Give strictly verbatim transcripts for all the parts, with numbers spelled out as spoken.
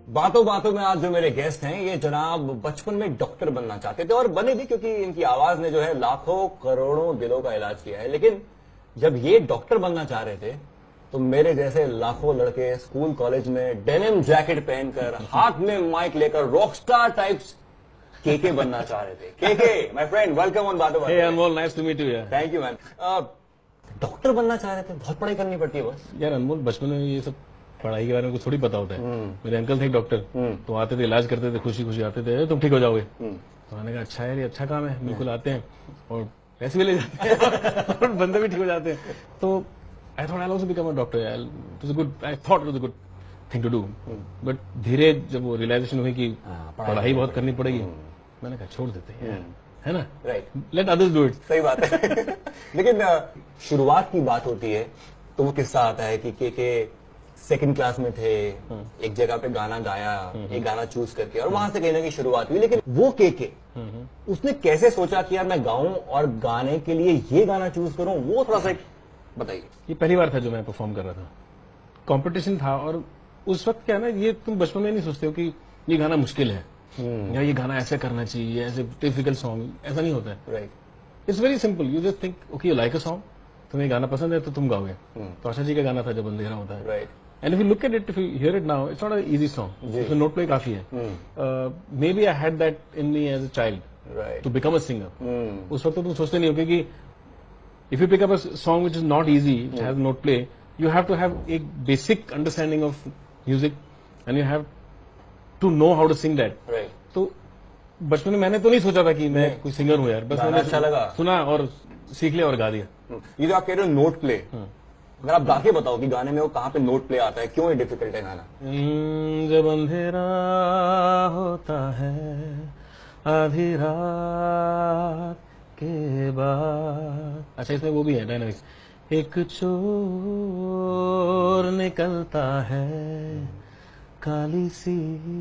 बातों बातों में आज जो मेरे गेस्ट हैं ये जनाब बचपन में डॉक्टर बनना चाहते थे और बने भी, क्योंकि इनकी आवाज ने जो है लाखों करोड़ों दिलों का इलाज किया है। लेकिन जब ये डॉक्टर बनना चाह रहे थे तो मेरे जैसे लाखों लड़के स्कूल कॉलेज में डेनिम जैकेट पहनकर हाथ में माइक लेकर रॉकस्टार टाइप्स केके बनना चाह रहे थे। KK my friend, welcome on Baaton Baaton. Hey Anmol, nice to meet you यार। Thank you man. डॉक्टर बनना चाह रहे थे, बहुत पढ़ाई करनी पड़ती है बस। यार अनमोल, बचपन में ये सब पढ़ाई के बारे में कुछ थोड़ी पता होता है। मेरे अंकल थे डॉक्टर, तो आते थे, इलाज करते थे, खुशी खुशी आते थे, तुम ठीक हो जाओगे। तो मैंने कहा अच्छा है, ये अच्छा काम है, बिल्कुल आते हैं और पैसे भी ले जाते हैं और बंदे भी ठीक हो जाते हैं। तो I thought I also become a doctor. It was a good, I thought it was a good thing to do. But धीरे जब वो रियलाइजेशन हुई कि पढ़ाई बहुत करनी पड़ेगी, मैंने कहा छोड़ देते हैं, है ना, right, let others do it. सही बात है। लेकिन शुरुआत की बात होती है तो वो किस्सा आता है कि के के सेकंड क्लास में थे, एक जगह पे गाना गाया, एक गाना चूज करके, और वहां से कहीं ना कहीं शुरुआत हुई। लेकिन वो के के उसने कैसे सोचा कि यार मैं गाऊं और गाने के लिए ये गाना चूज करूं, वो थोड़ा सा बताइए। ये पहली बार था जो मैं परफॉर्म कर रहा था, कंपटीशन था, और उस वक्त क्या है ना, ये तुम बचपन में नहीं सोचते हो कि ये गाना मुश्किल है या ये गाना ऐसे करना चाहिए, ऐसे डिफिकल्ट सॉन्ग, ऐसा नहीं होता है। Right, it's very simple. You just think okay, you like a song, तुम्हें गाना पसंद है तो तुम गाओगे। तो आशा जी का गाना था जब अंधेरा होता है, right, and if you look at it, if you hear it now, it's not a easy song, इसमें नोट प्ले काफी है। Maybe I had that in me as a child right, to become a singer. उस वक्त तो तुम सोचते नहीं हो, क्योंकि if you pick up a song which is not easy, which has note play, you have to have एक basic understanding of music and you have to know how to sing that. Right. तो बचपन में मैंने तो नहीं सोचा था कि मैं कोई सिंगर हूं यार, बस मैंने अच्छा लगा, सुना और सीख लिया और गा दिया। ये जो आप कह रहे हो नोट प्ले, अगर आप गा के बताओ कि गाने में वो कहाँ पे नोट प्ले आता है, क्यों ये डिफिकल्ट है गाना? जब अंधेरा होता है आधी रात के बाद, अच्छा इसमें वो भी है डायनामिक्स, एक चोर निकलता है काली सी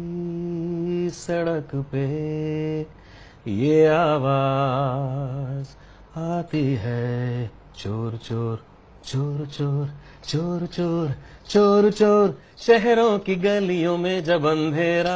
सड़क पे, ये आवाज आती है चोर चोर चोर चोर चोर चोर चोर चोर, शहरों की गलियों में जब अंधेरा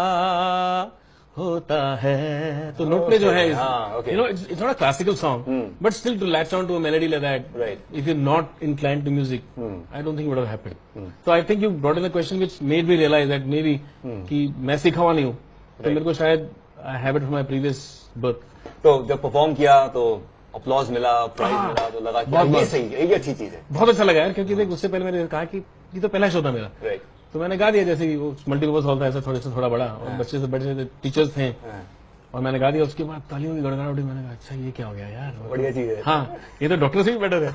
होता है। तो नोट प्ले जो है, you know, it's not a classical song, but still to latch on to a melody like that, if you not inclined to music, I don't think would have happened. So I think you brought in a question which made me realize that maybe कि मैं सीखा हुआ नहीं हूँ, तो मेरे को शायद I have it from my previous birth। तो जब परफॉर्म किया तो अपलॉज मिला, प्राइज मिला, तो लगा कि ये सही है, ये अच्छी चीज है। बहुत अच्छा लगा यार, क्योंकि देख उससे पहले मैंने कहा कि ये तो पहला शो था मेरा, राइट, तो मैंने गा दिया, जैसे कि वो मल्टीपर्पज हॉल था, ऐसा थोड़ा सा थोड़ा बड़ा, और बच्चे से बड़े टीचर्स थे, और मैंने गा दिया। उसके बाद तालियों की गड़गड़ाहट उठी, मैंने कहा अच्छा ये क्या हो गया यार, बढ़िया चीज है। हाँ, ये तो डॉक्टर से भी बेटर है।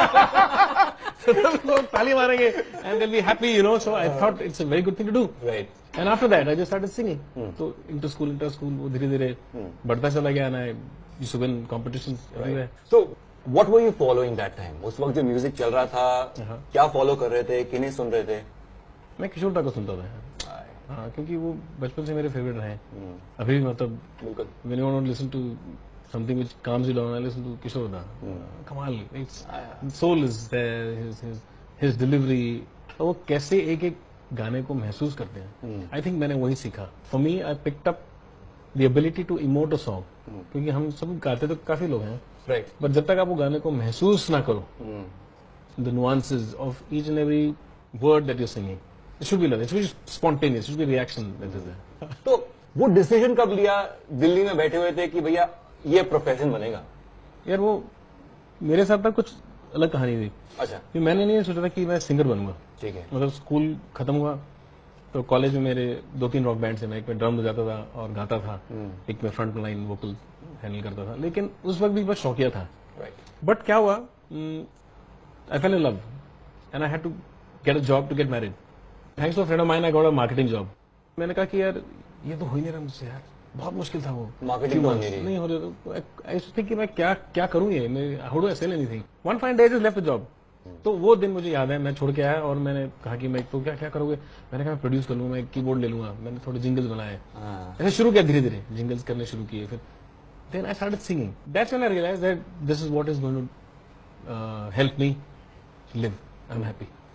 लोग ताली मारेंगे and they'll be happy, you know, so I thought it's a very good thing to do। Right. And after that I just started singing। तो इंटर स्कूल इंटर स्कूल वो धीरे धीरे बढ़ता चला गया, and I used to win competitions everywhere। So what were you following that time? उस वक्त जो म्यूजिक चल रहा था, क्या फॉलो कर रहे थे, किन्हें सुन रहे थे? मैं किशोर दा को सुनता था, हाँ, क्योंकि वो बचपन से मेरे फेवरेट रहे। अभी भी मतलब बिल्कुल, when you want to listen to something which calms you down, I listen to Kishore Da। कमाल, it's soul is there, his his his delivery, तो वो कैसे एक एक गाने को महसूस करते हैं। I think मैंने वही सीखा। For me, I picked up the ability to emote a song, क्योंकि हम सब गाते तो काफी लोग हैं, राइट, बट जब तक आप वो गाने को महसूस ना करो, the nuances of each and every word that you're singing, it should be like, it should be spontaneous, it should be reaction that is there। तो वो डिसीजन कब लिया, दिल्ली में बैठे हुए थे कि भैया ये प्रोफेशन बनेगा? यार वो मेरे साथ था कुछ अलग कहानी थी। अच्छा, कि मैंने नहीं सोचा था कि मैं सिंगर बनूंगा। ठीक है, मतलब स्कूल खत्म हुआ तो कॉलेज में मेरे दो तीन रॉक बैंड थे, मैं एक में ड्रम बजाता था और गाता था, एक में फ्रंट लाइन वोकल हैंडल करता था, लेकिन उस वक्त भी बस शौकिया था। राइट, बट क्या हुआ, I fell in love and I had to get a job to get married. Thanks to a friend of mine I got a marketing job. मैंने कहा कि यार ये तो हो ही नहीं रहा मुझसे यार, बहुत मुश्किल था वो, मार्केटिंग तो नहीं, नहीं हो रहा। आई थिंक कि मैं क्या क्या करूं, ये मैं how do I sell anything. One fine day just left the job. तो वो दिन मुझे याद है, मैं छोड़ के आया और मैंने कहा कि मैं तो क्या क्या करोगे, मैंने कहा मैं प्रोड्यूस कर लूंगा, मैं कीबोर्ड ले लूंगा। मैंने थोड़े जिंगल्स बनाए, ऐसे शुरू किया, धीरे धीरे जिंगल्स करने शुरू किए। फिर then I started singing. That's when I realised that this is what is going to help me live. I am happy.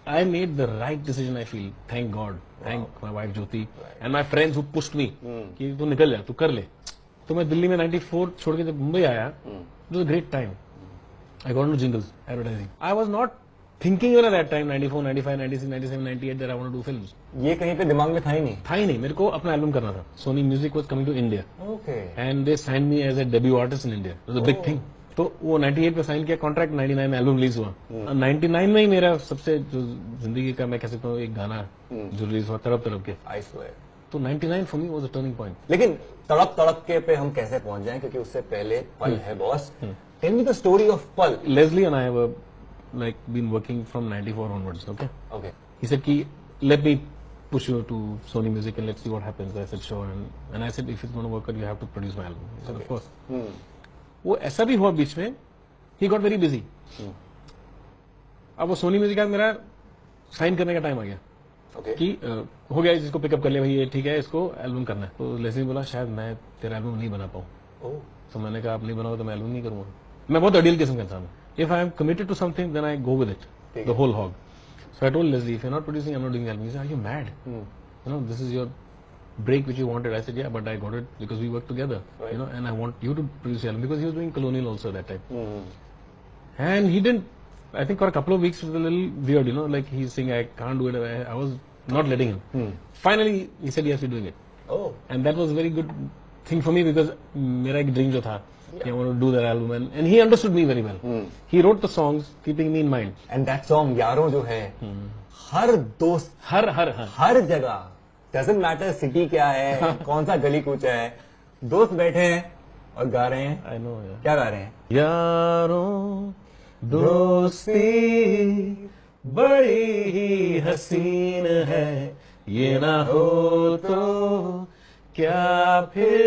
I made the right decision, I feel. Thank God. Thank my wife Jyoti and my friends who pushed me. कि तू निकल जा, तू कर ले. तो मैं दिल्ली में ninety-four छोड़ के जब मुंबई आया, it was a great time. I got into jingles, advertising. I was not thinking even at that time, ninety-four, ninety-five, ninety-six, ninety-seven, ninety-eight, that I want to do films. ये कहीं पे दिमाग में था ही नहीं. था ही नहीं. मेरे को अपना एल्बम करना था. Sony Music was coming to India. Okay. And they signed me as a debut artist in India. It was a big thing. तो वो ninety-eight पे साइन किया कॉन्ट्रैक्ट, ninety-nine में एल्बम रिलीज हुआ. ninety-nine में ही मेरा सबसे जो जिंदगी का मैं कह सकता हूँ एक गाना जो रिलीज हुआ तड़प तड़प के. I swear. तो ninety-nine for me was a turning point. लेकिन तड़प तड़प के पे हम कैसे पहुंच जाएं, क्योंकि उससे पहले पल है boss. Tell me the story of Pal. Leslie and I have like been working from ninety-four onwards. Okay. Okay. He said, "Ki let me push you to Sony Music and let's see what happens." I said, "Sure." And and I said, "If it's going to work out, you have to produce my album." He said, "Of course." Hmm. वो ऐसा भी हुआ बीच में. He got very busy. Hmm. अब वो Soni music का मेरा sign करने का टाइम आ गया. Okay. कि uh, हो गया, इसको पिकअप कर लिया भाई, ये ठीक है, इसको एल्बम करना है. तो लेस्ली बोला, शायद मैं तेरा एल्बम नहीं बना पाऊँ. Oh. तो मैंने कहा, आप नहीं बनाओ तो मैं एल्बम नहीं करूंगा. मैं बहुत अडील किस्म का इंसान हूँ. If I am committed to something, then I go with it, the whole hog. So I told Leslie, if you're not producing, I'm not doing the album. He said, are you mad? Hmm. You know, this is your break which you wanted. I said, yeah, but I got it because we worked together. Right. You know, and I want you to produce the album because he was doing Colonial also at that time. Hmm. And he didn't. I think for a couple of weeks it was a little weird. You know, like he's saying, I can't do it. I, I was not letting him. Hmm. Finally, he said, yes, we're doing it. Oh. And that was a very good thing for me because मेरा एक dream जो था. Yeah. I want to do that album, and, and he understood me very well. Hmm. He wrote the songs keeping me in mind. And that song यारों जो है, hmm. हर दोस्त हर हर हर हर जगह, doesn't matter city क्या है, कौन सा गली कूचा है, दोस्त बैठे हैं और गा रहे हैं. I know, yeah. क्या गा रहे हैं? यारों दोस्ती बड़ी ही हसीन है, ये ना हो तो क्या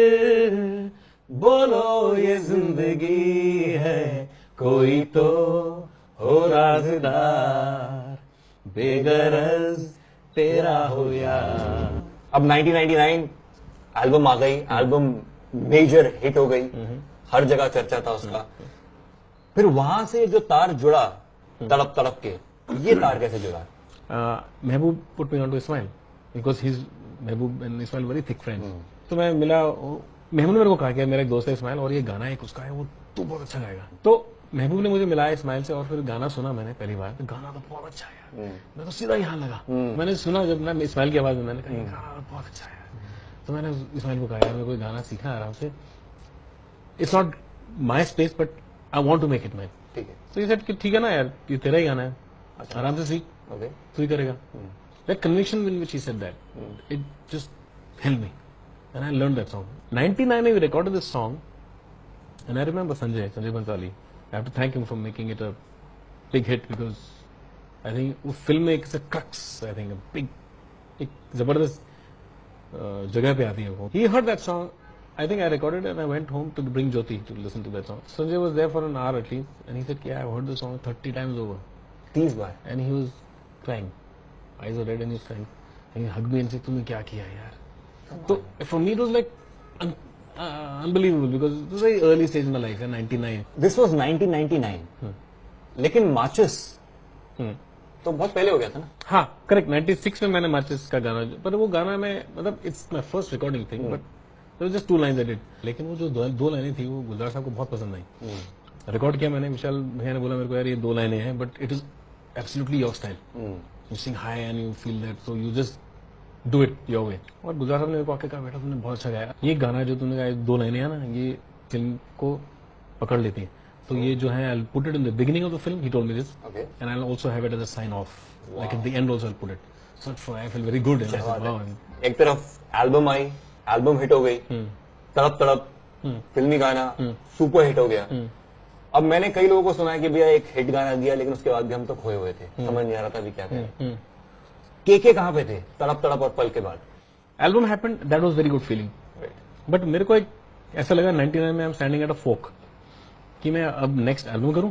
फिर बोलो ये जिंदगी है, कोई तो हो राज़दार, बेगरज तेरा हो यार. अब nineteen ninety-nine एल्बम आ गई, एल्बम मेजर हिट हो गई, हर जगह चर्चा था उसका. फिर वहां से जो तार जुड़ा तड़प तड़प के, ये तार कैसे जुड़ा? Mehboob put me on to Ismail because he Mehboob and Ismail very thick friends. तो मैं मिला, महबूब ने मेरे को कहा कि मेरा एक दोस्त है इस्माइल और ये गाना एक उसका है, वो तू बहुत अच्छा गाएगा. तो महबूब ने मुझे मिलाया इस्माइल से और फिर गाना सुना मैंने पहली बार. तो गाना तो बहुत अच्छा है यार. मैं तो सीधा यहाँ लगा. मैंने सुना जब ना इस्माइल की आवाज में, मैंने कहा ये गाना बहुत अच्छा है. तो मैंने इस्माइल को कहा यार मेरे को गाना सीखना आराम से. It's not my space but I want to make it mine. ठीक है. तो ये सेट कि ठीक है ना यार, ये तेरा ही गाना है, आराम से सीख, तू ही करेगा. That conviction will which he said that, it just help me. And I learned that song. ninety-nine we recorded this song, and I remember Sanjay, Sanjay Bansali. I have to thank him for making it a big hit because I think वो film में एक crux, I think a big, एक जबरदस्त जगह पे आती है वो. He heard that song. I think I recorded it and I went home to bring Jyoti to listen to that song. Sanjay was there for an hour at least, and he said, "Yeah, I've heard the song thirty times over." तीस बार. And he was crying, eyes were red and he was crying. And he hugged me and said, "तूने क्या किया यार?" So for me it was like un, uh, unbelievable because it was a very early stage in my life, ninety-nine. This was nineteen ninety-nine. Hmm. लेकिन माचिस hmm. तो बहुत पहले हो गया था ना? हाँ, करेक्ट. ninety-six में मैंने माचिस का गाना, पर वो गाना में मतलब it's my first recording thing, but there was just two lines I did. लेकिन वो जो दो, दो लाइनें थी वो गुलजार साहब को बहुत पसंद आई. hmm. रिकॉर्ड किया मैंने, विशाल भैया ने बोला मेरे को यार ये दो लाइनें हैं but it is absolutely your style. You sing high and you feel that, so you just do it your way. और गुलजार साहब ने मेरे को आके कहा बेटा तुमने बहुत अच्छा गाया, ये गाना जो तुमने गाया दो लाइनें हैं ना, ये फिल्म को पकड़ लेती है. तो ये जो है I put it in the beginning of the film. He told me this and I also have it as a sign off, like at the end also I put it. So I feel very good. एक तरफ album आई, album hit हो गई, तड़प तड़प फिल्मी गाना super hit हो गया. अब मैंने कई लोगों को सुना है कि भैया एक हिट गाना दिया लेकिन उसके बाद भी हम तो खोए हुए थे, समझ नहीं आ रहा था भी क्या करें. के के कहां पे थे तड़प तड़प और पल के बाद? Album happened, that was very good feeling. But मेरे को एक ऐसा लगा ninety-nine में I am standing at a fork कि मैं अब नेक्स्ट एल्बम करूं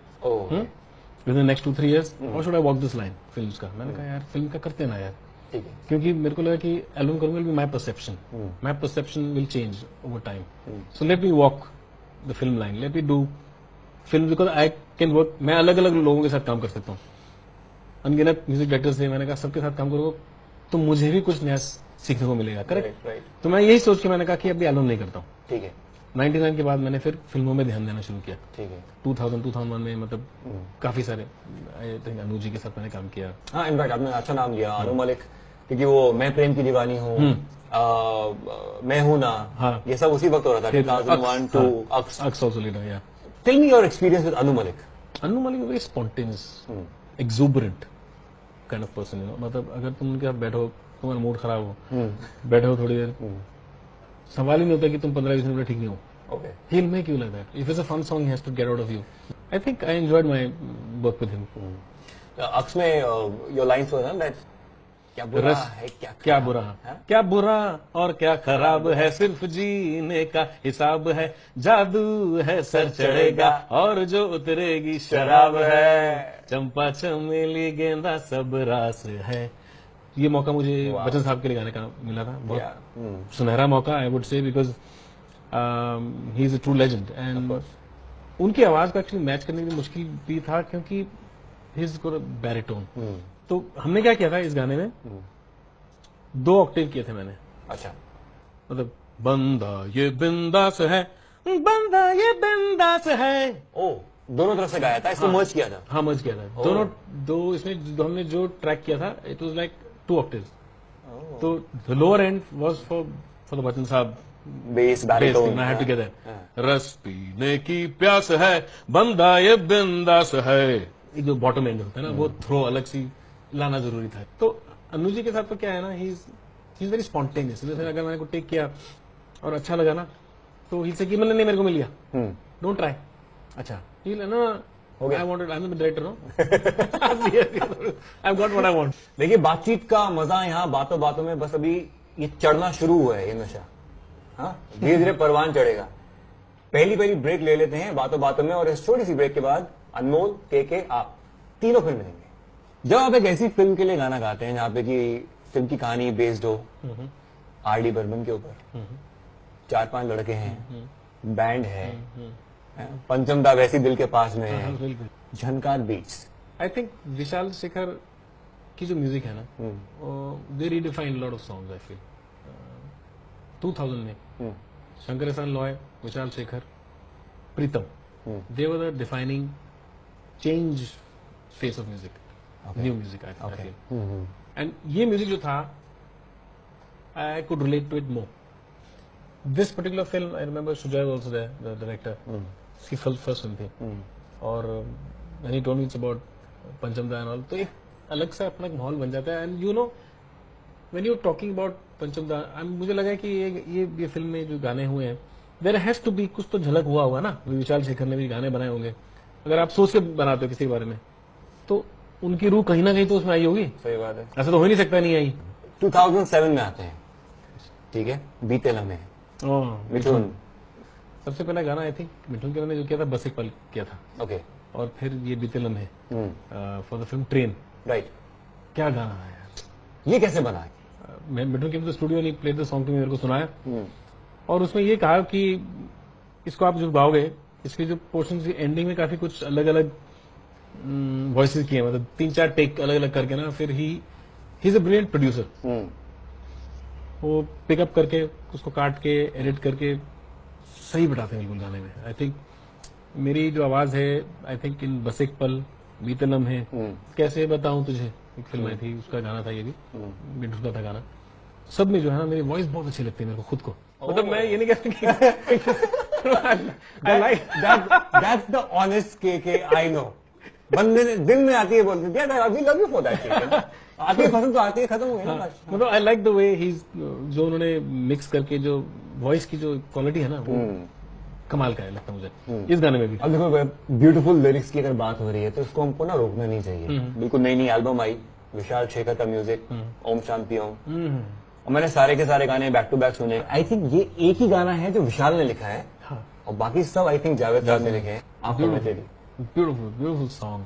within next two three years, और should I walk this line films का. मैंने कहा यार फिल्म का करते ना यार, ठीक है, क्योंकि मेरे को लगा कि एल्बम करूंगा will be my perception, my perception will change over time. So let me walk the film line, let me do film because I can work. मैं अलग अलग लोगों के साथ काम कर सकता हूँ. अनगिनत म्यूजिक डायरेक्टर से, मैंने कहा सबके साथ काम करो तो मुझे भी कुछ नया सीखने को मिलेगा। करेक्ट। राइट। तो मैं यही सोच के मैंने कहा कि अभी एल्बम नहीं करता हूँ। ठीक है। निन्यानवे के बाद मैंने फिर फिल्मों में ध्यान देना शुरू किया। ठीक है। दो हज़ार दो हज़ार एक में मतलब काफी सारे आई थिंक अनु जी के साथ मैंने काम किया। हाँ, इनफैक्ट आपने अच्छा नाम लिया, अनु मलिक, क्योंकि वो मैं प्रेम की दीवानी हूँ, मैं हूं ना, हाँ। ये सब उसी वक्त हो रहा था, two thousand one two Aks. Aks also leader, yeah. Tell me your experience with Anu Malik. Anu Malik very spontaneous, exuberant kind of person, you know. मतलब अगर तुम उनके साथ बैठो, तुम्हारा मूड खराब हो, बैठो थोड़ी देर, सवाल ही नहीं होता कि तुम पंद्रह बीस मिनट ठीक नहीं हो। Okay. He'll make you like that. If it's a fun song, he has to get out of you. I think I enjoyed my work with him. अक्स में your lines were that क्या बुरा रस है, क्या क्या खराब बुरा है? क्या बुरा और क्या खराब है, सिर्फ जीने का हिसाब है, जादू है सर चढ़ेगा और जो उतरेगी शराब है, चंपा चमेली गेंदा सब रास है। ये मौका मुझे बच्चन साहब के लिए गाने का मिला था, बहुत सुनहरा मौका I would say, because he is a true legend. And उनकी आवाज को एक्चुअली मैच करने के लिए मुश्किल भी था, क्योंकि he is got a baritone. तो हमने क्या किया था इस गाने में, दो ऑक्टेव किए थे मैंने। अच्छा। मतलब बंदा ये बिंदास है, बंदा ये बिंदास है। ओ, दोनों तरफ से गाया था, इसको मर्ज किया था। हाँ, मर्ज किया था दोनों। दो इसमें जो हमने जो ट्रैक किया था, it was like two octaves. तो the lower end was for for the Bachchan साहब bass baritone. I have to get that. रस पीने की प्यास है, बंदा ये बिंदास है। एक जो बॉटम एंड होता है ना, वो थ्रो अलग सी लाना जरूरी था। तो अनु जी के साथ तो क्या है ना, ही इज वेरी स्पॉन्टेनियस। जैसे अगर मैंने को टेक किया और अच्छा लगा ना, तो ही से कि मैंने नहीं, मेरे को मिल गया, डोंट ट्राई। अच्छा, ही ना I wanted, I am the director, no I got what I want. देखिए, बातचीत का मजा यहाँ बातों बातों में, बस अभी ये चढ़ना शुरू हुआ है ये नशा। हाँ, धीरे धीरे परवान चढ़ेगा। पहली पहली ब्रेक ले लेते हैं बातों बातों में, और इस छोटी सी ब्रेक के बाद अनमोल, के के, आप तीनों फिल्म मिलेंगे। जब आप एक ऐसी फिल्म के लिए गाना गाते हैं जहां पे कि फिल्म की कहानी बेस्ड हो आर डी बर्मन के ऊपर, चार पांच लड़के हैं, बैंड है, पंचम दा वैसी दिल के पास में है, Jhankaar beats. I think Vishal Shekhar की जो म्यूजिक है ना, they redefine lot of songs. I feel two thousand में Shankar Ehsaan Loy, Vishal Shekhar, Pritam, they were the defining change face of music, new music. I feel and ये म्यूजिक जो था, I could relate to it more. This particular film, I remember Sujoy was also there, the director. उसकी first film थी, और when he told me it's about Pancham da and all, तो एक अलग सा अपना एक माहौल बन जाता है। And you know, when you talking about Pancham da, मुझे लगा कि ये ये ये फिल्म में जो गाने हुए हैं, देयर हैज टू बी, कुछ तो झलक हुआ होगा ना। विशाल शेखर ने भी गाने बनाए होंगे। अगर आप सोच के बनाते हो किसी के बारे में, तो उनकी रूह कहीं ना कहीं तो उसमें आई होगी। सही बात है, ऐसा तो हो ही नहीं सकता नहीं आई। टू थाउज़ेंड सेवन में आते हैं, ठीक है, बीते लम्हे, मिथुन। सबसे पहला गाना आई थिंक मिथुन के मैंने जो किया था, बस एक पल किया था। ओके। और फिर ये बीते लम्हे for the film train. Right. क्या गाना है यार, ये कैसे बना? मैं मिथुन के स्टूडियो ने प्ले द सॉन्ग, मेरे को सुनाया, और उसमें ये कहा कि इसको आप जो गाओगे, इसके जो पोर्शन की एंडिंग में काफी कुछ अलग अलग वॉइसेस किए, मतलब तीन चार टेक अलग अलग करके ना। फिर he he is a brilliant producer. वो पिकअप करके उसको काट के एडिट करके सही बताते हैं बिल्कुल गाने में। आई थिंक मेरी जो आवाज है, आई थिंक इन बस एक पल, बीते लम्हे, कैसे बताऊं तुझे, एक फिल्म आई थी, उसका गाना था, ये भी मिठू का था गाना। सब में जो है ना, मेरी वॉइस बहुत अच्छी लगती है मेरे को खुद को। मतलब मैं ये नहीं कहता दैट्स द ऑनेस्ट के के आई नो। बंदे ने दिल में आती है, बोलते हैं I love you for that. आती है पसंद तो आती है, खत्म हो गई ना। मतलब आई लाइक द वे ही, जो उन्होंने मिक्स करके जो वॉइस की जो क्वालिटी है ना, वो कमाल का है लगता मुझे इस गाने में भी। अब देखो, ब्यूटीफुल लिरिक्स की अगर बात हो रही है तो इसको हमको ना रोकना नहीं चाहिए। बिल्कुल नई नई एल्बम आई, विशाल शेखर का म्यूजिक, ओम शांति ओम, और मैंने सारे के सारे गाने बैक टू बैक सुने। आई थिंक ये एक ही गाना है जो विशाल ने लिखा है, और बाकी सब आई थिंक जावेद साहब ने लिखे हैं। आपको मैं तेरी beautiful beautiful song,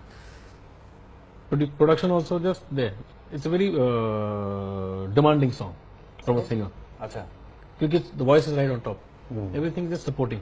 production also just there. It's a very demanding song from a singer. अच्छा, क्योंकि the voice is right on top, everything is supporting,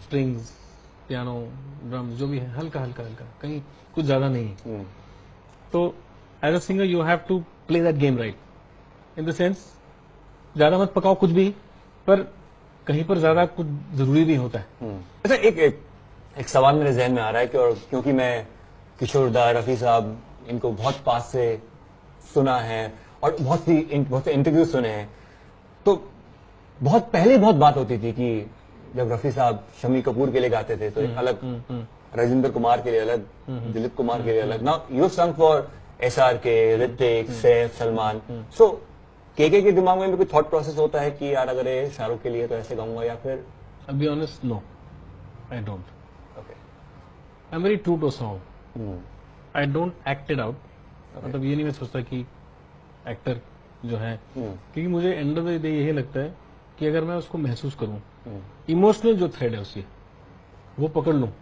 strings, piano, drum, जो भी है हल्का हल्का हल्का, कहीं कुछ ज्यादा नहीं। तो as a singer you have to play that game right, in the sense ज्यादा मत पकाओ कुछ भी, पर कहीं पर ज्यादा कुछ जरूरी नहीं होता है। अच्छा, एक, एक एक सवाल मेरे जहन में आ रहा है कि और क्योंकि मैं किशोर दा, रफी साहब, इनको बहुत पास से सुना है और बहुत सी बहुत से इंटरव्यू सुने हैं, तो बहुत पहले बहुत बात होती थी कि जब रफी साहब शम्मी कपूर के लिए गाते थे तो एक अलग, राजेंद्र कुमार के लिए अलग, दिलीप कुमार के लिए अलग। Now you sung for S R K, Hrithik, Saif, Salman. सो केके के दिमाग में भी कोई थॉट प्रोसेस होता है कि यार अगर ये शाहरुख के लिए तो ऐसे गाऊंगा, या फिर I'll be honest, no, I don't. Okay I'm very true to a song. I don't act it out. मतलब ये नहीं मैं सोचता कि एक्टर जो है, क्योंकि मुझे एंड ऑफ द डे यही लगता है कि अगर मैं उसको महसूस करूं, इमोशनल जो थ्रेड है उसकी वो पकड़ लूं,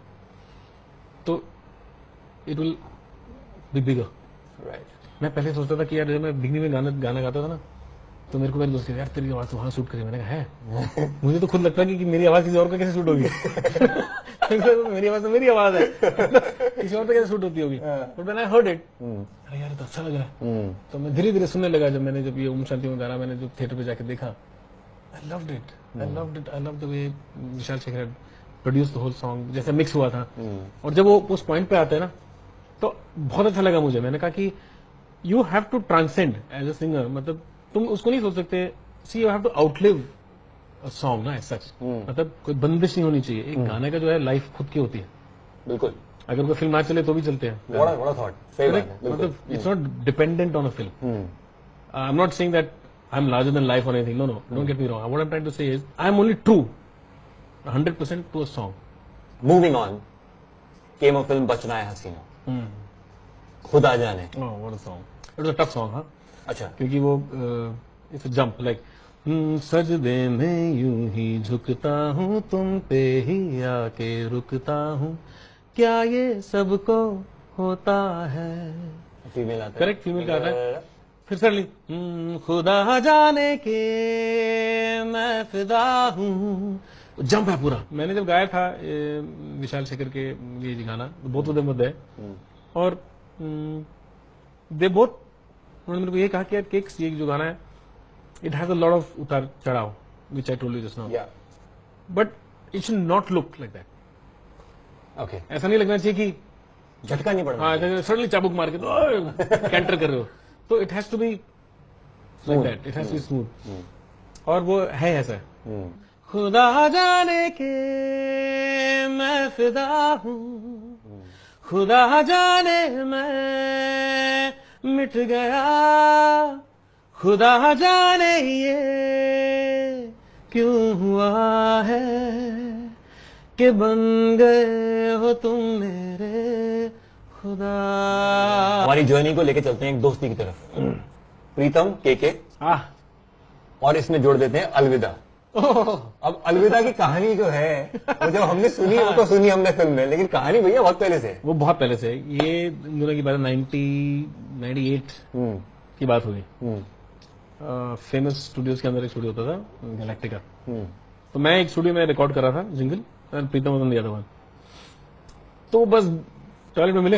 तो it will be bigger. Right. मैं पहले सोचता था कि यार जब मैं बिगनी में गाना गाना गाता था ना, तो मेरे को मेरे दोस्त कहते यार तेरी आवाज तो वहां सूट करी। मैंने कहा है मुझे तो खुद लगता है कि, कि मेरी आवाज किसी और को कैसे सूट होगी। मेरी आवाज तो मेरी आवाज है, किसी और को कैसे सूट होती होगी। But when I heard it, अरे यार तो अच्छा लग रहा है, तो मैं धीरे धीरे सुनने लगा। जब मैंने जब ये ओम शांति में गाना मैंने जब थिएटर पे जाके देखा, I loved it, I loved it, I love the way Vishal Shekhar produce the whole song, जैसे मिक्स हुआ था। और जब वो उस पॉइंट पे आते हैं ना, तो बहुत अच्छा लगा मुझे। मैंने कहा कि you have to transcend as a singer, मतलब तुम उसको नहीं सोच सकते, see you have to outlive a song ना, एज सच। मतलब कोई बंदिश नहीं होनी चाहिए। एक गाने का जो है लाइफ खुद की होती है। बिल्कुल। अगर कोई फिल्म ना चले तो भी चलते हैं। बड़ा बड़ा थॉट, सही बात है, बिल्कुल। मतलब it's not dependent on a film. I am not saying that I am larger than life और anything, no no, don't get me wrong. What I am trying to say is I am only true hundred percent to a song. Moving on, came of film Bachna Hai Haseena, Khuda Jaane. Oh what a song, it was a tough song. हां, अच्छा, क्योंकि वो it's a jump like सजदे में यूं ही झुकता हूँ, तुम पे ही आके रुकता हूँ, क्या ये सबको होता है। फीमेल आता है, करेक्ट, फीमेल का आता है। फिर सडनली खुदा जाने के मैं फिदा हूँ, जंप है पूरा। मैंने जब गाया था ए, विशाल शेखर के ये गाना, बहुत उदय मुद्दे है, और दे बहुत, उन्होंने मेरे को ये कहा कि यार केक्स, ये जो गाना है it has a lot of उतार चढ़ाव, which I told you just now, but it should not look like that. Okay, ऐसा नहीं लगना चाहिए कि झटका नहीं पड़ना। हाँ, सडनली चाबुक मार के तो कैंटर कर रहे हो, तो it has to be like that, it has to be smooth. और वो है ऐसा, खुदा जाने के मैं फिदा हूँ, खुदा जाने मैं मिट गया, खुदा जाने ये क्यों हुआ है कि बन गए हो तुम मेरे खुदा। हमारी जर्नी को लेके चलते हैं एक दोस्ती की तरफ। प्रीतम, केके, और इसमें जोड़ देते हैं अलविदा। अब अलविदा की कहानी जो है वो जब हमने सुनी, वो तो सुनी हमने फिल्म में, लेकिन कहानी भैया बहुत पहले से, वो बहुत पहले से। ये इन दोनों की बात नाइनटी नाइनटी एट की बात हुई। फेमस स्टूडियोज के अंदर एक स्टूडियो होता था, गैलेक्टिका। तो मैं एक स्टूडियो में रिकॉर्ड कर रहा था जिंगल, प्रीतम वतन दिया था। तो बस टॉयलेट में मिले,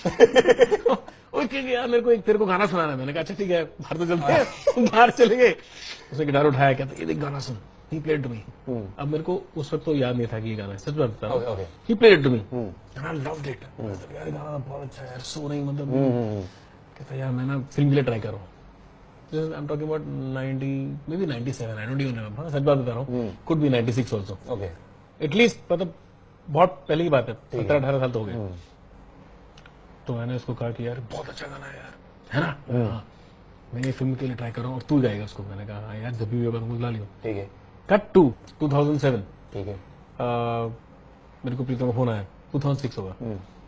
यार मेरे को एक तेरे को गाना सुनाना है। मैंने कहा अच्छा ठीक है, बाहर तो चलते हैं। बाहर चले गए, उसने गिटार उठाया, कहता ये देख गाना सुन, ही प्लेड टू मी। अब मेरे को उस वक्त तो याद नहीं था कि ये गाना है, सच बात बता रहा हूं, he played to me, I loved it. यार गाना बहुत अच्छा है यार, सो नहीं, मतलब कहता यार मैं ना फिल्म के लिए ट्राई कर रहा हूँ। I am talking about ninety, maybe ninety seven, I don't even remember, सच बात बता रहा हूँ, could be ninety six also, okay, at least मतलब बहुत पहले की बात है, सत्रह अठारह साल तो हो गए। तो मैंने उसको कहा कि यार बहुत अच्छा गाना है यार, है ना, हाँ मैं ये फिल्म के लिए ट्राई कर रहा हूँ और तू गाएगा उसको। मैंने कहा हाँ यार, जब भी होगा तुम बुला लियो। ठीक है। Cut to two thousand seven, ठीक है। मेरे को प्रीतम का फोन आया, टू थाउजेंड सिक्स होगा,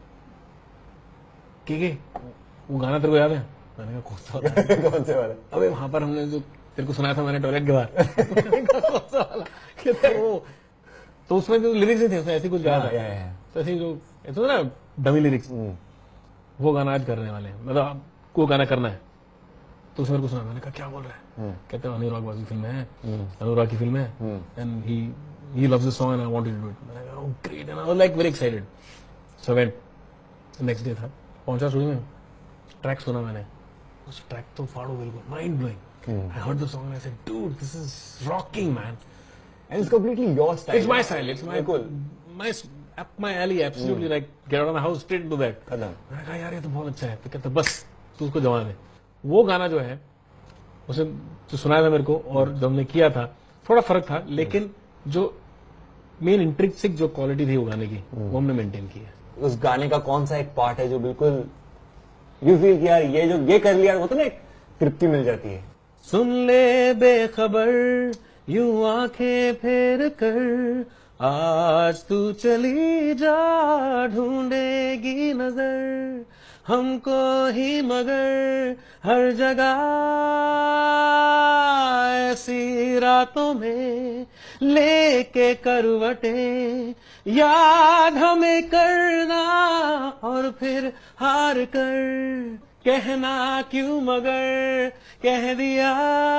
के वो गाना तेरे को याद है? मैंने कहा कौन सा वाला? कौन से वाला? अबे वहां पर हमने जो तेरे को सुनाया था मैंने टॉयलेट के बाहर। कौन सा वाला? कहते वो, तो उसमें जो लिरिक्स नहीं थे, उसमें ऐसी कुछ गाया था, तो ऐसी जो ऐसा ना डमी लिरिक्स, वो गाना आज करने वाले हैं, मतलब को गाना करना है। तो उसने मेरे को सुना, मैंने कहा क्या बोल रहा है? कहते हैं अनुराग बाजू फिल्म है, अनुराग की फिल्म है, and he he loves the song and I wanted to do it. मैंने कहा oh great, and I was like very excited. So went, next day था, पहुंचा स्टूडियो में, ट्रैक सुना मैंने, उस ट्रैक तो फाड़ो बिल्कुल, mind blowing. I heard the song, I said dude this is rocking man, and it's completely your style, it's my style, it's my my up my alley, absolutely, like get out of my house, straight into that. मैंने कहा यार ये तो बहुत अच्छा है, तो कहता बस तू उसको जमा दे। वो गाना जो है उसे जो सुनाया था मेरे को, और जब हमने किया था थोड़ा फर्क था, लेकिन जो मेन इंट्रिंसिक जो क्वालिटी थी वो गाने की, वो हमने मेंटेन की है। उस गाने का कौन सा एक पार्ट है जो बिल्कुल यू फील कि यार ये जो ये कर लिया, वो तो ना एक तृप्ति मिल जाती है? सुन ले बेखबर यूं आंखें फेर कर, आज तू चली जा ढूंढेगी नजर हमको ही मगर, हर जगह ऐसी रातों में लेके करवटें, याद हमें करना और फिर हार कर कहना क्यों मगर, कह दिया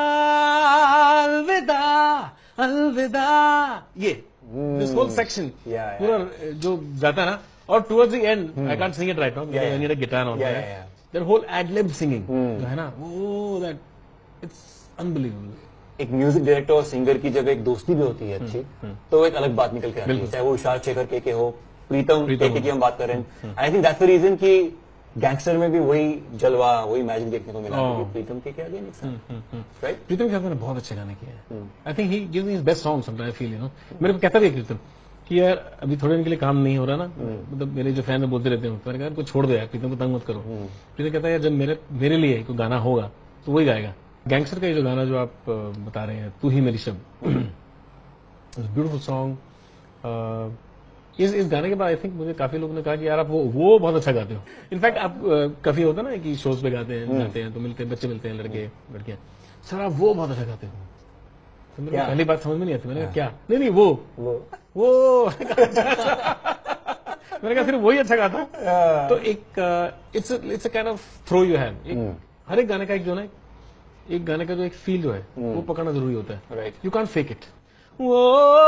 अलविदा अलविदा। ये दिस होल सेक्शन पूरा जो जाता है ना, और towards the end I can't sing it right now, I need a guitar on there, that whole ad lib singing जो है ना, वो दैट इट्स अनबिलीवेबल। एक म्यूजिक डायरेक्टर और सिंगर की जब एक दोस्ती भी होती है अच्छी, तो एक अलग बात निकल के आती है, चाहे वो विशाल शेखर के के हो, प्रीतम के के की हम बात कर रहे हैं। I think that's the reason कि गैंगस्टर में भी वही जलवा, वही मैजिक देखने को मिला, क्योंकि प्रीतम के के अगेन एक साथ, राइट? प्रीतम के साथ मैंने बहुत अच्छे गाने किए हैं। I think he gives me his best song sometimes, I feel, you know. मेरे को कहता भी है प्रीतम कि यार अभी थोड़े दिन के लिए काम नहीं हो रहा ना, मतलब मेरे जो फैन बोलते रहते हैं, मैंने कहा इनको छोड़ दो यार, प्रीतम को तंग मत करो। प्रीतम कहता है यार जब मेरे मेरे लिए कोई गाना होगा तो वही गाएगा। गैंगस्टर का ये जो गाना जो आप बता रहे हैं, तू ही मेरी शब, ब्यूटीफुल सॉन्ग। इस इस गाने के बाद आई थिंक मुझे काफी लोगों ने कहा कि यार आप वो वो बहुत अच्छा गाते हो। इनफैक्ट आप काफी होता है ना कि शोज पे गाते हैं, जाते हैं तो मिलते हैं, बच्चे मिलते हैं, लड़के लड़कियां, सर आप वो बहुत अच्छा गाते हो। तो मेरे पहली बात समझ में नहीं आती, मैंने कहा क्या? नहीं नहीं वो वो वो मैंने कहा सिर्फ वही अच्छा गाता हूँ। तो एक it's it's a kind of throw you have, हर एक गाने का एक जो ना, एक गाने का जो एक फील जो है वो पकड़ना जरूरी होता है, right? You can't fake it. वो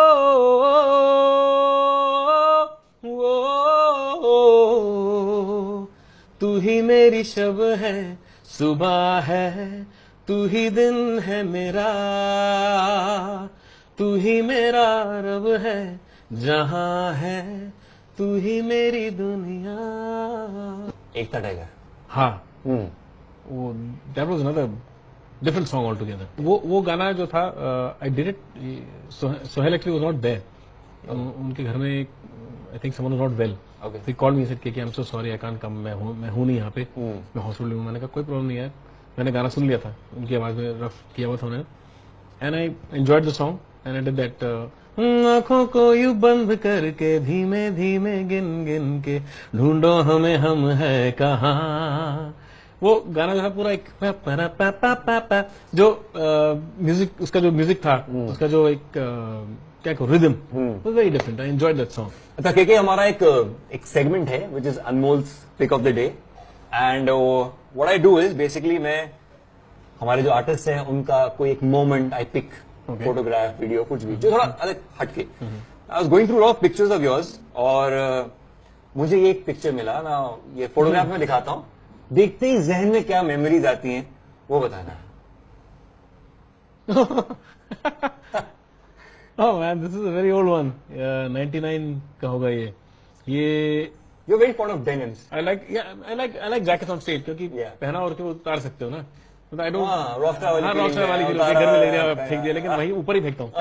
तू ही मेरी शब है, सुबह है, तू ही दिन है मेरा, तू ही मेरा रब है, जहां है तू ही मेरी दुनिया। एकता टाइगर, हाँ, वो that was another different song all together. वो वो गाना जो था, I did it, Sohail actually was not there, उनके घर में I think someone was not well, he called me, said कि I am so sorry I can't come, मैं हूं मैं हूं नहीं यहाँ पे, मैं हॉस्पिटल में। मैंने कहा कोई प्रॉब्लम नहीं है, मैंने गाना सुन लिया था, उनकी आवाज में रफ किया हुआ था उन्होंने, and I enjoyed the song and I did that, आंखों को यू बंद करके धीमे धीमे गिन गिन के ढूंढो हमें हम है कहाँ। वो गाना जो था पूरा एक पा, पा, पा, पा, पा, पा, जो म्यूजिक, उसका जो म्यूजिक था, उसका जो एक क्या कहूँ rhythm, was very different. I enjoyed that song. अच्छा केके, हमारा एक एक सेगमेंट है which is Anmol's pick of the day, and what I do is basically मैं हमारे जो आर्टिस्ट हैं उनका कोई एक moment I pick, photograph, video, कुछ भी जो थोड़ा अलग हटके। I was going through lot of pictures of yours, और uh, मुझे ये एक पिक्चर मिला ना, ये फोटोग्राफ में दिखाता हूँ, देखते ही जहन में क्या मेमोरीज आती हैं वो बताना। Oh man, this is a very old one. uh, ninety-nine का होगा ये। ये You're very fond of denims. I like, yeah, I like, I like jackets on stage क्योंकि Yeah. पहना और के वो उतार सकते हो ना। मतलब I don't, हाँ, rockstar वाली हाँ, feeling rockstar है, वाली फीलिंग, उतारा, घर में ले लिया पहना, फेंक दिया, लेकिन हाँ। वहीं ऊपर ही फेंकता हूँ।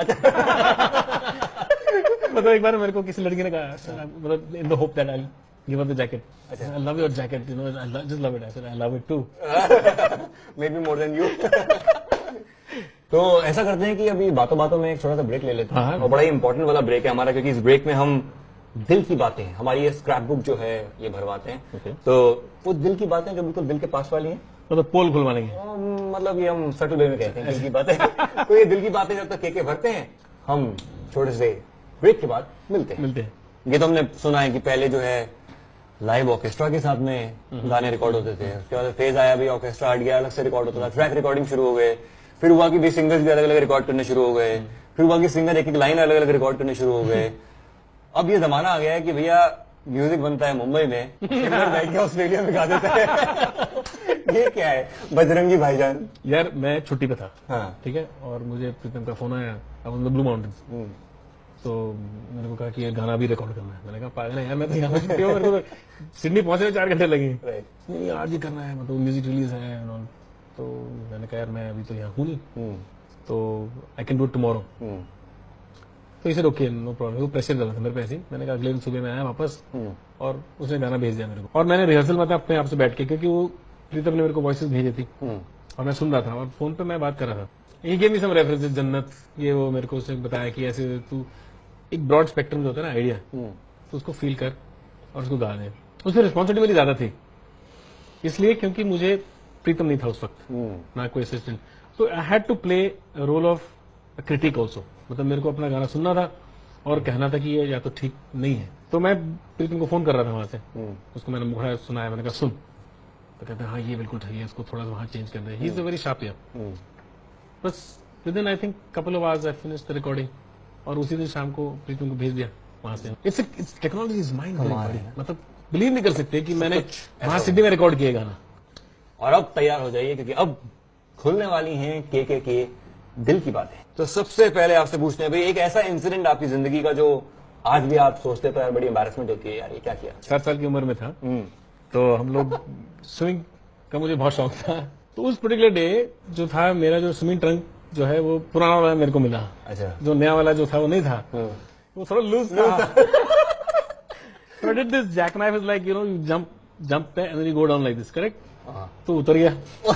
मतलब एक बार मेरे को किसी लड़की ने कहा, "Sir, मतलब in the hope that I'll give her the jacket. I love your jacket, you know, I lo- just love it." I said, "I love it too." Maybe more than you. तो ऐसा करते हैं कि अभी बातों बातों में एक छोटा सा ब्रेक ले लेते हैं, हाँ। और बड़ा ही इंपॉर्टेंट वाला ब्रेक है हमारा, क्योंकि इस ब्रेक में हम दिल की बातें, हमारी ये स्क्रैप बुक जो है ये भरवाते हैं। Okay. तो वो दिल की बातें जो बिल्कुल दिल के पास वाली हैं, मतलब पोल खुलवाने के। अम, मतलब ये हम सटल वे में कहते हैं दिल की बातें। तो ये दिल की बातें जब तक केके भरते हैं, हम छोटे से ब्रेक के बाद मिलते हैं। मिलते हैं। ये तो हमने सुना है कि पहले जो है लाइव ऑर्केस्ट्रा के साथ में गाने रिकॉर्ड होते थे, उसके बाद फेज आया भी, ऑर्केस्ट्रा हट गया, अलग से रिकॉर्ड होता था, ट्रैक रिकॉर्डिंग शुरू हो गए, फिर हुआ कि भी सिंगर्स भी अलग अलग रिकॉर्ड करने शुरू हो गए, फिर हुआ कि सिंगर एक एक लाइन अलग अलग रिकॉर्ड करने शुरू हो गए। अब ये जमाना आ गया है कि भैया म्यूजिक बनता है मुंबई में, सिंगर बैठ के ऑस्ट्रेलिया में गा देता है। ये क्या है बजरंगी भाईजान? यार मैं छुट्टी पे था, हाँ। ठीक है, और मुझे प्रीतम का फोन आया, अब द ब्लू माउंटेन्स। तो मैंने को कहा कि ये गाना भी रिकॉर्ड करना है। मैंने कहा पागल है यार, मैं तो यहाँ पे छुट्टी हूँ, मेरे को तो सिडनी पहुंचने में चार घंटे लगे। राइट। नहीं आज ही करना है, मतलब म्यूजिक रिलीज है and all। तो मैंने कहा यार मैं अभी तो यहाँ हूँ नहीं, तो I can do it tomorrow. तो इसे ओके नो प्रॉब्लम। वो प्रेशर डाला था मेरे पे ऐसे ही। मैंने कहा अगले दिन सुबह में आया वापस, और उसने गाना भेज दिया मेरे को, और मैंने रिहर्सल में था अपने आप से बैठ के, क्योंकि वो प्रीतम ने मेरे को वॉइसेस भेजी थी और मैं सुन रहा था, और फोन पे मैं बात कर रहा था। ये गेम ही सब रेफरेंसेस, जन्नत, ये वो मेरे को उसने बताया कि ऐसे तू एक ब्रॉड स्पेक्ट्रम जो होता है ना आइडिया, तो उसको फील कर और उसको गा दे। उसमें रिस्पॉन्सिबिलिटी मेरी ज्यादा थी, इसलिए क्योंकि मुझे प्रीतम नहीं था उस वक्त, ना कोई असिस्टेंट। तो I had to play role of critic also. मतलब मेरे को अपना गाना सुनना था और कहना था कि ये या तो ठीक नहीं है। तो मैं प्रीतम को फोन कर रहा था वहां से, उसको मैंने मुखड़ा सुनाया, मैंने कहा सुन, तो कहते हैं हाँ ये बिल्कुल ठीक है, इसको थोड़ा सा वहां चेंज कर दे। He is a very sharp यार। बस within I think couple of hours I finish the recording, और उसी दिन शाम को प्रीतम को भेज दिया वहां से। It's it's technology is mind blowing, मतलब बिलीव नहीं कर सकते कि मैंने वहां सिडनी में रिकॉर्ड किया गाना। और अब तैयार हो जाइए, क्योंकि अब खुलने वाली हैं के के के दिल की बातें। तो सबसे पहले आपसे पूछते हैं भाई, एक ऐसा इंसिडेंट आपकी जिंदगी का जो आज भी आप सोचते तो यार बड़ी एम्बैरेसमेंट होती है, यार ये क्या किया। सात साल की उम्र में था, तो हम लोग स्विमिंग का मुझे बहुत शौक था। तो उस पर्टिकुलर डे जो था, मेरा जो स्विमिंग ट्रंक जो है वो पुराना वाला मेरे को मिला। अच्छा। जो नया वाला जो था वो नहीं था, वो थोड़ा लूज था। So I did this jackknife is like, you know, you jump jump पे and then you go down like this, correct? तो उतर गया।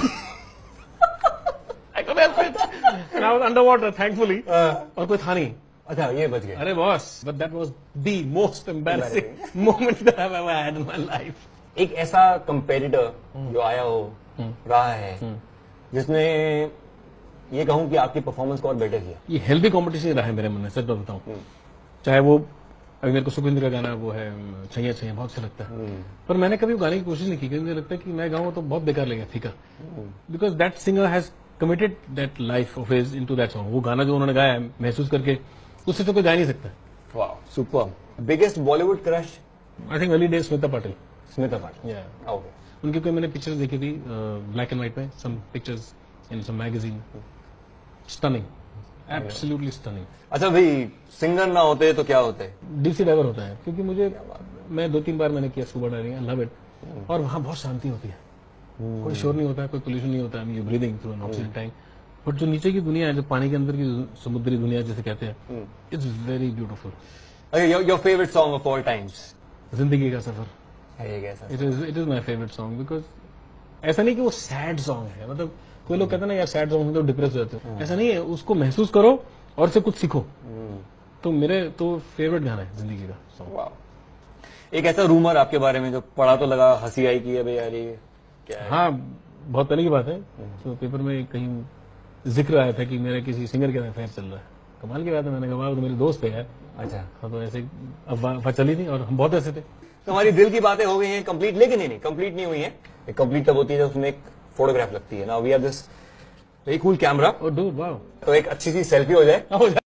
I couldn't help it. And I was underwater, thankfully. और कोई था नहीं। अच्छा ये बच गए। अरे boss, but that was the most embarrassing moment that I've ever had in my life. एक ऐसा कंपेटिटर जो आया हो रहा है जिसने ये कहूं कि आपकी परफॉर्मेंस को और बेटर किया। ये हेल्दी कॉम्पिटिशन रहा है मेरे मन में, सच बताऊं। चाहे वो अभी मेरे को सुखविंद्र का गाना वो है छैया छैया, बहुत अच्छा लगता है, पर मैंने कभी वो गाने की कोशिश नहीं की, क्योंकि मुझे लगता है कि मैं गाऊं तो बहुत बेकार लगेगा, फीका। Because that singer has committed that life of his into that song. वो गाना जो उन्होंने गाया है महसूस करके, उससे तो कोई गा नहीं सकता। वाह super. Biggest Bollywood crush? I think early days Smita Patil. Smita Patil, या ओके। उनकी कोई मैंने पिक्चर्स देखी थी ब्लैक एंड व्हाइट में, some pictures in some magazine. Stunning, absolutely stunning. अच्छा भाई, सिंगर ना होते तो क्या होते? डीसी ड्राइवर होता है, क्योंकि मुझे मैं दो तीन बार मैंने किया scuba diving, I love it. और वहां बहुत शांति होती है, कोई शोर नहीं होता है, कोई पोल्यूशन नहीं होता है, you breathing through an oxygen tank. But जो नीचे की दुनिया है, जो पानी के अंदर की समुद्री दुनिया जिसे कहते हैं, it's very beautiful. Your favourite song of all times? जिंदगी का सफर। ये कैसा? It is it is my favourite song, because ऐसा नहीं कि वो सैड सॉन्ग है। मतलब कोई लोग कहते हैं ना यार सैड सॉन्ग में तो डिप्रेस हो जाते हो, ऐसा नहीं है। उसको महसूस करो और उससे कुछ सीखो। तो मेरे तो फेवरेट गाना है जिंदगी का सॉन्ग। एक ऐसा रूमर आपके बारे में जो पढ़ा तो लगा हंसी आई कि अबे यार ये क्या है? हाँ, बहुत पहले की बात है। तो पेपर में कहीं जिक्र आया था कि मेरे किसी सिंगर के साथ अफेयर चल रहा है। कमाल की बात है, मैंने कहा वो तो मेरे दोस्त थे यार। अच्छा। हाँ, तो ऐसे अफवाह चली थी और हम बहुत ऐसे थे। तो हमारी दिल की बातें हो गई हैं कंप्लीट, लेकिन नहीं नहीं कंप्लीट नहीं हुई है। कंप्लीट तब होती है जब उसमें एक फोटोग्राफ लगती है ना। We are this very cool camera. Oh dude, wow. तो एक अच्छी सी सेल्फी हो जाए।